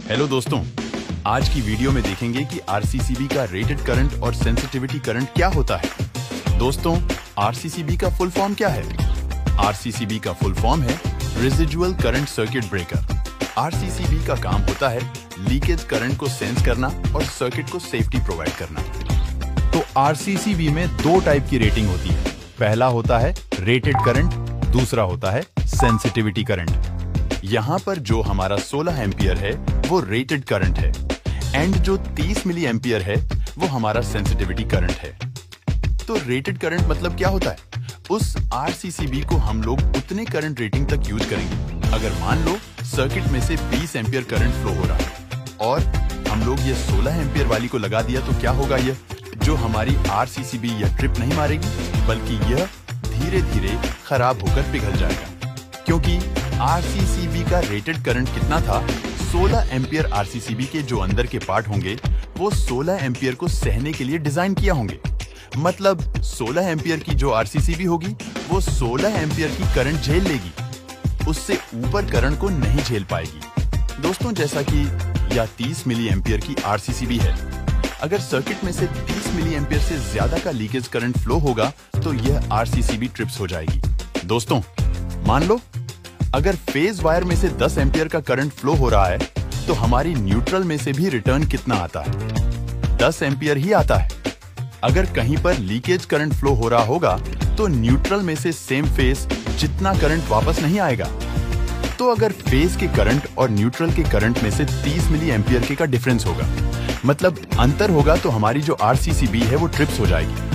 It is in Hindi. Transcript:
हेलो दोस्तों, आज की वीडियो में देखेंगे कि आरसीसीबी का रेटेड करंट और सेंसिटिविटी करंट क्या होता है। दोस्तों, आरसीसीबी का फुल फॉर्म क्या है? आरसीसीबी का फुल फॉर्म है residual current circuit breaker. RCCB का काम होता है लीकेज करंट को सेंस करना और सर्किट को सेफ्टी प्रोवाइड करना। तो आरसीसीबी में दो टाइप की रेटिंग होती है। पहला होता है रेटेड करंट, दूसरा होता है सेंसिटिविटी करंट। यहाँ पर जो हमारा 16 एम्पियर है वो रेटेड करंट है एंड जो 30 मिली एम्पियर है वो हमारा सेंसिटिविटी करंट है। तो रेटेड करंट मतलब क्या होता है? उस आरसीसीबी को हम लोग उतने करंट रेटिंग तक यूज करेंगे अगर मान लो सर्किट में से 20 एम्पियर करंट फ्लो हो रहा है और हम लोग ये 16 एम्पियर वाली को लगा दिया तो क्या होगा? ये जो हमारी आरसीसीबी यह ट्रिप नहीं मारेगी बल्कि यह धीरे धीरे खराब होकर पिघल जाएगा, क्योंकि आरसीसीबी का रेटेड करंट कितना था? 16 एम्पियर। आरसीसीबी के जो अंदर के पार्ट होंगे वो 16 एम्पियर को सहने के लिए डिजाइन किया होंगे। मतलब 16 एम्पियर की जो आरसीसीबी होगी वो 16 एम्पियर की करंट झेल लेगी, उससे ऊपर करंट को नहीं झेल पाएगी। दोस्तों, जैसा कि यह 30 मिली एम्पियर की आरसीसीबी है, अगर सर्किट में से 30 मिली एम्पियर से ज्यादा का लीकेज करंट फ्लो होगा तो यह आरसीसीबी ट्रिप्स हो जाएगी। दोस्तों, मान लो अगर फेज वायर में से 10 एम्पियर का करंट फ्लो हो रहा है तो हमारी न्यूट्रल में से भी रिटर्न कितना आता है? 10 एम्पियर ही आता है। अगर कहीं पर लीकेज करंट फ्लो हो रहा होगा तो न्यूट्रल में से सेम फेज जितना करंट वापस नहीं आएगा। तो अगर फेज के करंट और न्यूट्रल के करंट में से 30 मिली एम्पियर के का डिफरेंस होगा, मतलब अंतर होगा, तो हमारी जो आरसीसीबी है वो ट्रिप्स हो जाएगी।